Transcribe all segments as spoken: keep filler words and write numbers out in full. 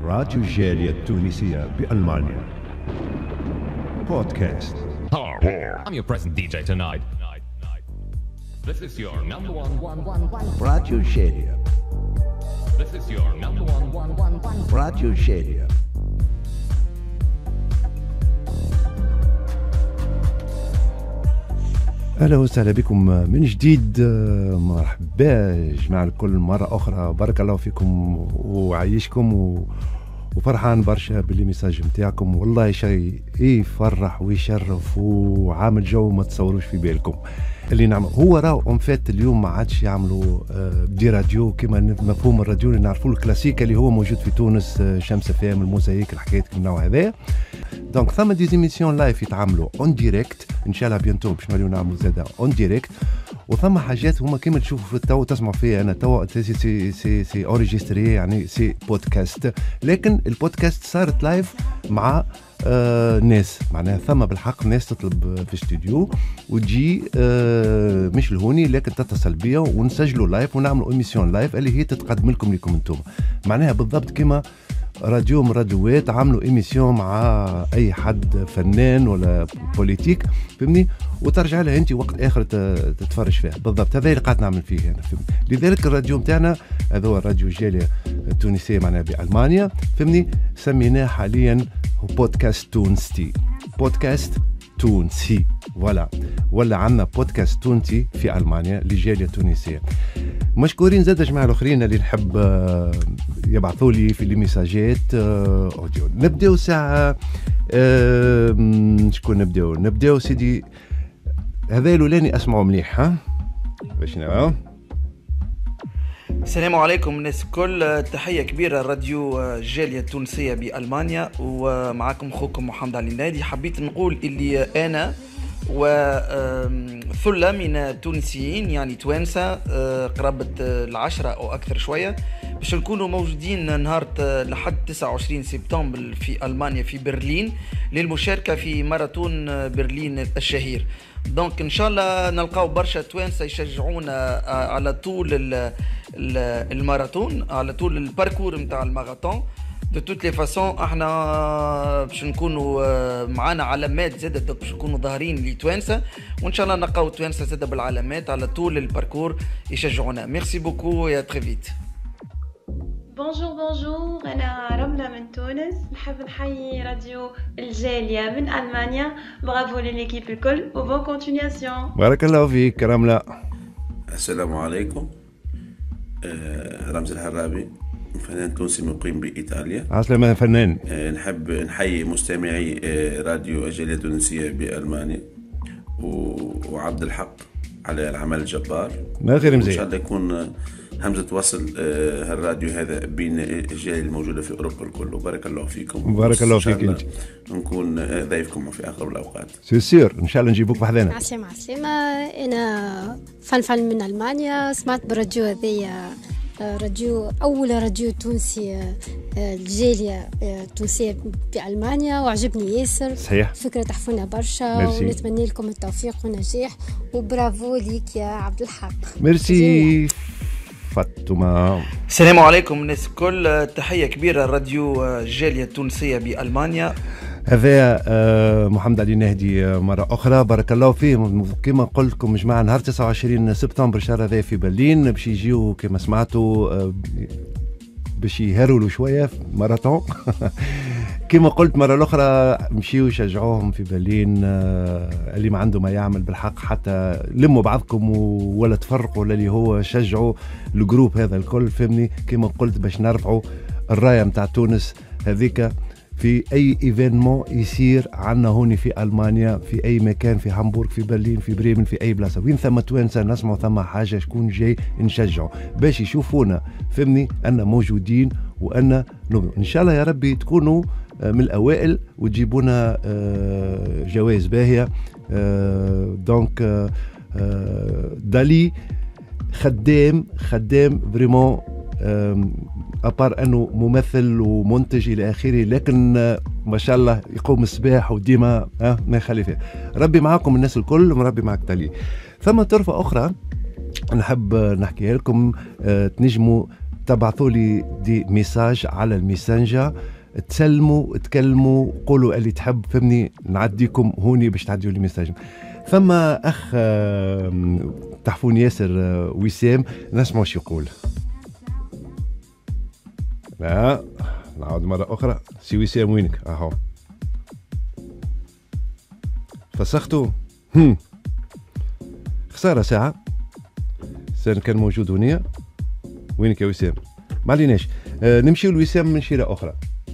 راديو الجالية التونسية بألمانيا بودكاست. I'm your present D J tonight. This is your number one one one one. راديو الجالية. This is your number one one one one. راديو الجالية. أهلا وسهلا بكم من جديد. مرحبا جماعة الكل مرة أخرى، بارك الله فيكم وعيشكم و... وفرحان برشا باللي ميساج متاعكم، والله شيء يفرح ويشرف وعامل جو ما تصوروش في بالكم اللي نعمل. هو راهو اون فات اليوم ما عادش يعملوا دي راديو كما مفهوم الراديو اللي نعرفوه الكلاسيك اللي هو موجود في تونس، شمس فام، الموزايك، الحكايات من النوع هذا. دونك ثم دي زيميسيون لايف يتعاملوا اون ديريكت ان شاء الله بيانتو باش نوليو نعملوا زاده اون ديريكت، وثم حاجات هما كيما تشوفوا في التو تسمعوا فيها انا تو سي سي سي سي اوريجستري، يعني سي بودكاست، لكن البودكاست صارت لايف مع آه ناس، معناها ثم بالحق ناس تطلب في استوديو وتجي آه مش لهوني لكن تتصل بيا ونسجلوا لايف ونعملوا ايميسيون لايف اللي هي تتقدم لكم لكم انتم، معناها بالضبط كما راديو من راديوات عملوا ايميسيون مع اي حد فنان ولا بوليتيك، فهمني، وترجع لها انت وقت اخر تتفرج فيها. بالضبط هذا اللي قاعد نعمل فيه انا، فهمني. لذلك الراديو نتاعنا هذا هو الراديو الجالية التونسية معناها بألمانيا، فهمني، سميناه حاليا بودكاست تونسي، بودكاست تونسي، ولا ولا عندنا بودكاست تونسي في ألمانيا للجالية التونسية. مشكورين زاد جماعة الأخرين اللي نحب يبعثوا لي في الميساجات أوديو. نبدأ ساعة شكون نبدأ نبدأ سيدي هذا الأولاني أسمعه مليح، ها باش نعم. السلام عليكم الناس الكل، تحية كبيرة راديو الجالية التونسية بألمانيا، ومعكم أخوكم محمد علي النادي. حبيت نقول اللي أنا وثلة من التونسيين يعني توانسة قرابة العشرة أو أكثر شوية باش نكونوا موجودين نهار لحد تسعة وعشرين سبتمبر في ألمانيا في برلين للمشاركة في ماراثون برلين الشهير. دونك ان شاء الله نلقاو برشا توانسه يشجعونا على طول الماراثون، على طول الباركور نتاع الماراثون. دو توت لي فاسون احنا باش نكونوا معانا علامات زاده، دوك باش نكونوا ظاهرين لتوانسه، وان شاء الله نلقاو توانسه زاده بالعلامات على طول الباركور يشجعونا. ميرسي بوكو يا تري فيت. بونجور بونجور، أنا رملة من تونس، نحب نحيي راديو الجالية من ألمانيا. برافو لليكيب الكل وبون كونتينياسيون. بارك الله فيك رملة. السلام عليكم، آه رمز الحرابي، فنان تونسي مقيم بإيطاليا. عسلامة فنان. آه نحب نحيي مستمعي آه راديو الجالية التونسية بألمانيا وعبد الحق على العمل الجبار. ما غير مزيان، إن شاء الله يكون همزة وصل آه الراديو هذا بين الجالية الموجودة في أوروبا الكل. بارك الله فيكم. بارك الله فيك انت. نكون آه ضيفكم في آخر الأوقات. سير إن شاء الله نجيبوك بحذانا. عسلامة عسلامة، أنا فنفن من ألمانيا، سمعت بالراديو هذايا، راديو أول راديو تونسي الجالية التونسية بألمانيا، وعجبني ياسر. صحيح، فكرة تحفونا برشا، ونتمنى لكم التوفيق والنجاح، وبرافو ليك يا عبد الحق. ميرسي فاطمة. السلام عليكم الناس الكل، تحية كبيرة راديو الجالية التونسية بألمانيا. هذا محمد علي نهدي مرة أخرى، بارك الله فيه. كما قلت لكم جماعة نهار تسعة وعشرين سبتمبر الشهر هذا في برلين باش يجيو كما سمعتوا باش يهرولوا شوية في ماراثون. كما قلت مرة الأخرى مشيوا يشجعوهم في برلين، اللي ما عنده ما يعمل بالحق، حتى لموا بعضكم ولا تفرقوا، ولا اللي هو شجعوا الجروب هذا الكل، فهمني. كما قلت باش نرفعوا الراية متاع تونس هذيك في أي إيفينمون يصير عنا هوني في ألمانيا، في أي مكان، في هامبورغ، في برلين، في بريمن، في أي بلاصة وين ثم توانسة نسمعوا ثم حاجة شكون جاي نشجعوا باش يشوفونا، فهمني، أن موجودين وأن نبدو. إن شاء الله يا ربي تكونوا من الأوائل وتجيبونا جوائز باهية. دونك دالي خدام خدام فريمون، أبار أنه ممثل ومنتج إلى آخره، لكن ما شاء الله يقوم الصباح وديما ما يخلي فيه. ربي معاكم الناس الكل، وربي معك تالي. ثم طرفة أخرى نحب نحكيها لكم، تنجموا تبعثوا لي دي ميساج على الميسنجر، تسلموا تكلموا قولوا اللي تحب فهمني، نعديكم هوني باش تعديوا لي ميساج. ثم اخ تحفون ياسر وسام، نسمعوا شو يقول. لا نعود مرة أخرى، سي وسام وينك؟ أهو فسختوا. هم خسارة ساعة سان كان موجود هنا. وينك يا وسام؟ ما عليناش. آه نمشيو لوسام من شيرة أخرى.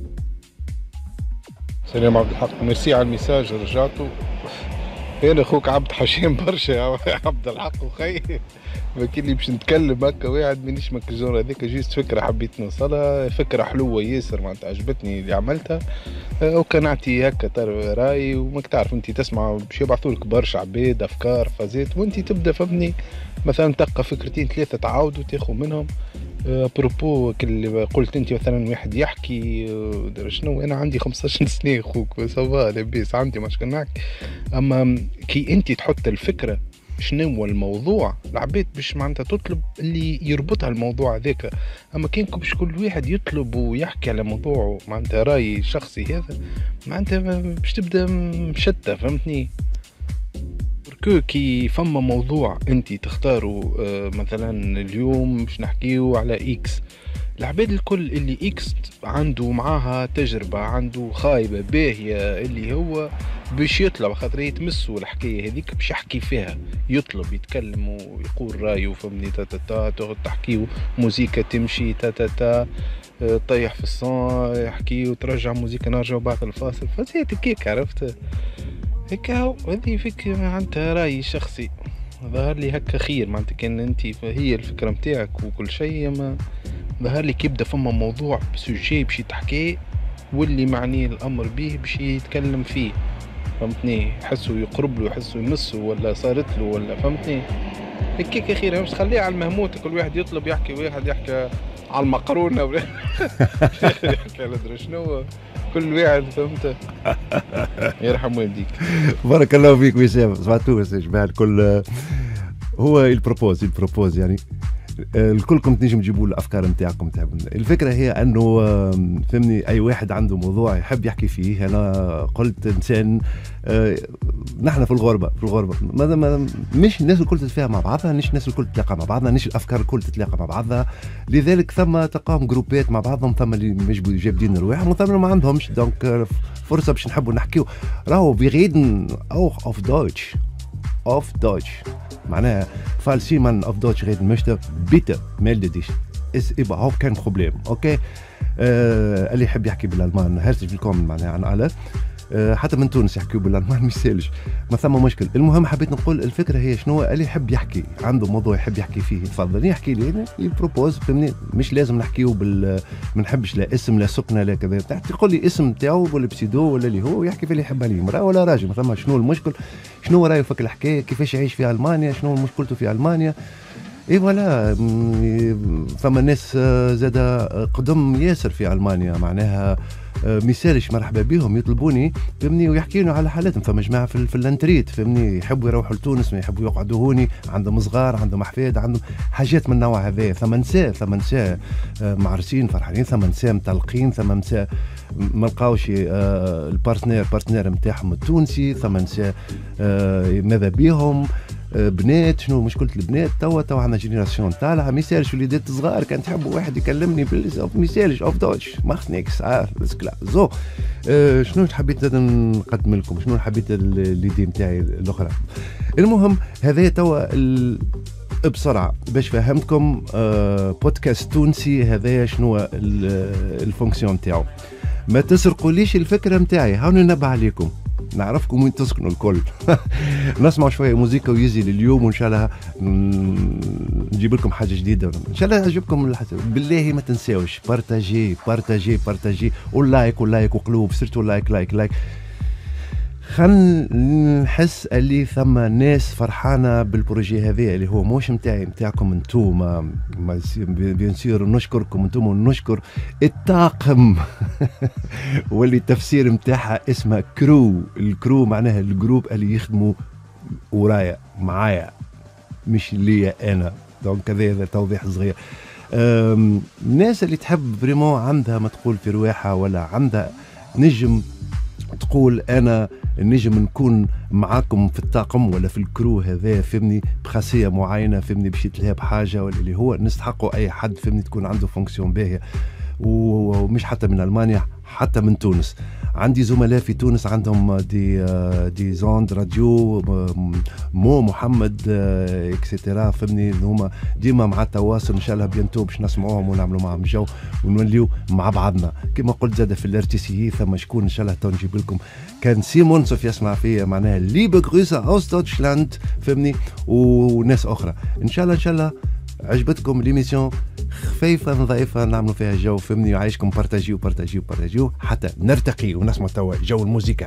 سلام عبد الحق، ميرسي على الميساج رجعتوا. انا اخوك عبد حشيم برشا يا عبد الحق وخي، ما كني باش نتكلم هكا واحد مانيش مكزون هذيك، جيست فكره حبيت نوصلها، فكره حلوه ياسر معناتها عجبتني اللي عملتها، وكان نعطي هكا راي. وماك تعرف انت تسمع باش يبعثوا لك برشا عباد افكار فازات، وانت تبدا فهمني مثلا تلقى فكرتين ثلاثه تعاودوا تاخذ منهم. ابروبو اللي قلت انت مثلا واحد يحكي شنو، انا عندي خمسطاش سنه اخوك سافا لاباس عندي مش كنحكي، اما كي انت تحط الفكره شنو هو الموضوع العباد باش معناتها تطلب اللي يربطها الموضوع هذاك. اما كان باش كل واحد يطلب ويحكي على موضوعه معناتها راي شخصي هذا معناتها باش تبدا مشتة فهمتني. كي فما موضوع انت تختاروا آه مثلا اليوم باش نحكيو على اكس، العباد الكل اللي اكس عنده معاها تجربة عنده خايبة باهية اللي هو باش يطلب خاطر يتمسوا الحكاية هذيك باش يحكي فيها، يطلب يتكلم ويقول رايه فهمني. تا تا تا تقعد تحكيو موسيقى تمشي تا تا تا طيح في الصون يحكي وترجع موسيقى نرجع بعد الفاصل فزيت كيك عرفت هكا. هذه فكرة معناتها رايي شخصي ظهر لي هكا خير معناتها كان انت هي الفكرة متاعك وكل شيء، ما ظهر لي كيبدا فما موضوع بسوجي باش يتحكي واللي معني الامر به باش يتكلم فيه فهمتني، يحسوا يقرب له يحسوا يمسوا ولا صارت له ولا فهمتني هكاك اخيرا. مش تخليها على المهموت كل واحد يطلب يحكي، واحد يحكي على المقرونه ولا يحكي على درا شنو، كل واحد فهمت. يرحم والديك. بارك الله فيك وسام. سمعتوا يا جماعه الكل، هو البروبوز البروبوز يعني الكلكم تنجم تجيبوا الافكار نتاعكم. الفكره هي انه فهمني اي واحد عنده موضوع يحب يحكي فيه. انا قلت انسان نحن في الغربه في الغربه ما مش الناس الكل تتفاهم مع بعضها، مش الناس الكل تتلاقى مع بعضها، مش الافكار الكل تتلاقى مع بعضها. لذلك ثم تلقاهم جروبات مع بعضهم، ثم اللي مش جابدين رواحهم وثم اللي ما عندهمش. دونك فرصه باش نحبوا نحكيو. راهو wir reden auch auf Deutsch auf Deutsch. معناها falls jemand auf Deutsch reden möchte, bitte melde dich. Ist überhaupt kein Problem. Okay? آه اللي يحب يحكي بالالمان herzlich willkommen معناها عن على آه حتى من تونس يحكيوا بالالمان ما يسالش، ما ثم مشكل. المهم حبيت نقول الفكره هي شنو، اللي يحب يحكي عنده موضوع يحب يحكي فيه يتفضل يحكي لي يبروبوز فهمني. مش لازم نحكيو بال ما نحبش لا اسم لا سكنه لا كذا، تقول لي اسم نتاعو ولا بسيدو ولا اللي هو يحكي في اللي يحب عليه، مراه ولا راجل ما ثم. شنو المشكل، شنو رايه فيك الحكايه، كيفاش يعيش في المانيا، شنو مشكلته في المانيا. اي فوالا فما ناس زاد قدم ياسر في المانيا معناها مثالش مرحبا بهم يطلبوني فهمني ويحكينا على حالاتهم. فما جماعه في, في الانتريت فهمني يحبوا يروحوا لتونس، ما يحبوا يقعدوا هوني، عندهم صغار عندهم احفاد عندهم حاجات من النوع هذا. ثم نساء ثم نساء معرسين فرحانين، ثم نساء مطلقين، ثم نساء ما لقاوش البارتنير بارتنير نتاعهم التونسي، ثم نساء ماذا بيهم بنات. شنو مشكلة البنات توا توا عندنا جينيراسيون طالعة ميسالش وليدات صغار. كان تحبوا واحد يكلمني ميسالش اوف دوتش ماخ نيكس اه كلا زو. آه شنو حبيت نقدم لكم، شنو حبيت الليدي نتاعي الاخرى. المهم هذا توا بسرعة باش فهمتكم آه بودكاست تونسي هذا شنو الفونكسيون تاعو. ما تسرقوليش الفكرة نتاعي، هاوني ننبه عليكم، نعرفكم وين تسكنوا الكل. نسمع شويه موسيقى ويزي لليوم وان شاء الله نجيب لكم حاجه جديده ان شاء الله يعجبكم. بالله ما تنساوش بارتاجي بارتاجي بارتاجي واللايك واللايك وقلوب سيرتو لايك لايك لايك. خل نحس اللي ثم ناس فرحانه بالبروجي هذا اللي هو موش نتاعي نتاعكم انتوما. بينسير نشكركم انتوما ونشكر الطاقم واللي التفسير نتاعها اسمها كرو. الكرو معناها الجروب اللي يخدموا ورايا معايا مش ليا انا. دونك هذا توضيح صغير. الناس اللي تحب فريمون عندها ما تقول في رواحها ولا عندها نجم تقول انا النجم نكون معاكم في الطاقم ولا في الكرو هذا فهمني بخاصيه معينه فهمني باش يتلهى بحاجه ولا اللي هو نستحقوا اي حد فهمني تكون عنده فونكسيون باهيه ومش حتى من المانيا حتى من تونس. عندي زملاء في تونس عندهم دي دي زوند راديو مو محمد اكسيتيرا فهمني هما ديما مع التواصل ان شاء الله بينتو باش نسمعوهم ونعملوا معهم جو ونوليو مع بعضنا كما قلت زاد في الار تي سي ثم شكون ان شاء الله تو نجيب لكم كان سيمون سوف يسمع فيا معناها ليبه غروسه اوس دوتشلاند فهمني وناس اخرى ان شاء الله ان شاء الله عجبتكم ليميسيون خفيفه نظيفه نعملوا فيها جو فهمني وعايشكم بارتاجيو بارتاجيو بارتاجيو حتى نرتقي ونسمع توا جو الموسيقى.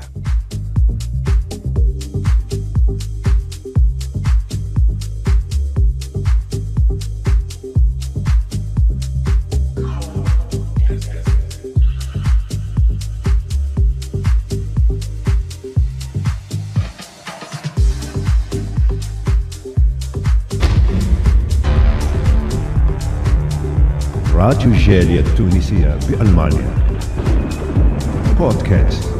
راديو الجالية التونسية بألمانيا بودكاست.